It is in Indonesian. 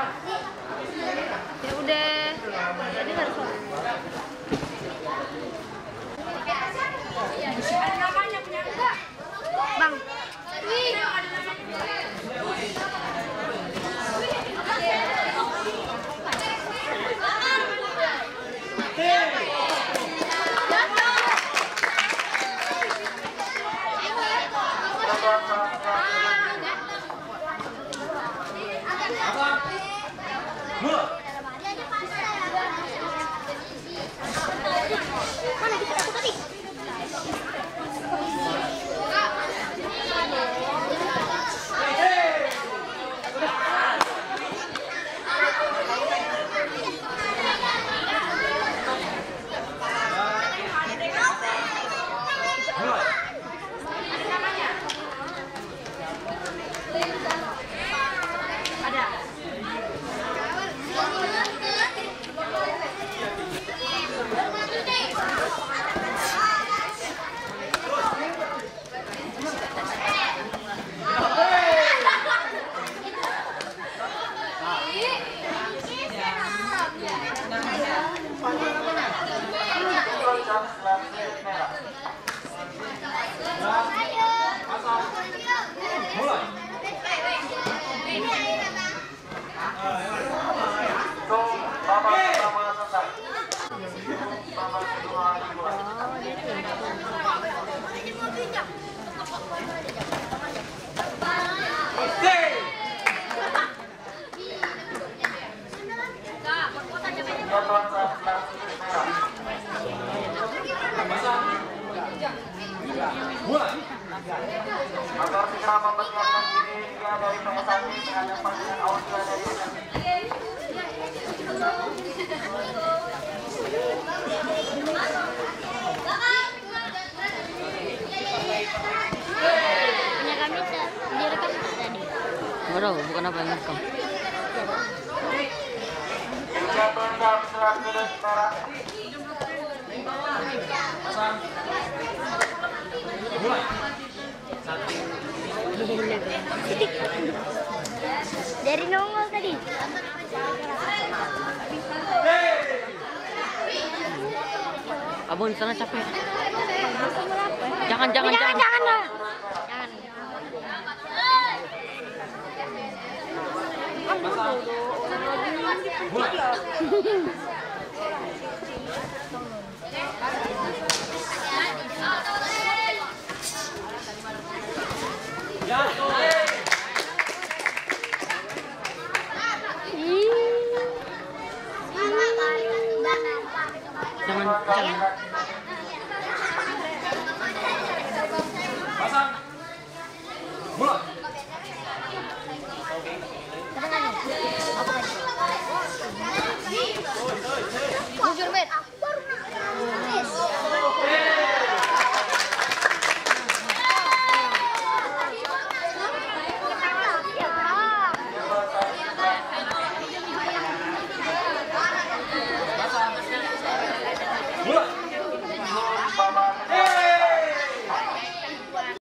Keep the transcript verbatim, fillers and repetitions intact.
Ya udah. Jadi harus Bang. Mana kita aku tadi? Agar segera mempersiapkan diri dia dari P S satu dengan panggilan audio dari punya kami direkam tadi. Waduh, bukan apa yang direkam. jatuh jam serat gedung merah. Dari nongol tadi. Abang di sana capek. Jangan, jangan, Jangan, jangan. jangan lah. Jangan.